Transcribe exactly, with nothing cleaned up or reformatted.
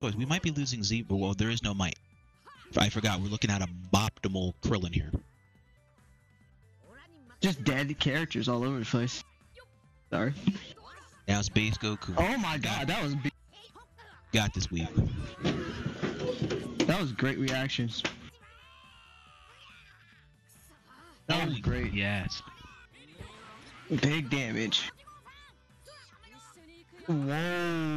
choice. We might be losing Z, but well, there is no might. I forgot. We're looking at a optimal Krillin here. Just dead characters all over the place. Sorry. Now it's base Goku. Oh my god, that was big. Got this, weave. That was great reactions. That was great. Yes. Big damage. Whoa.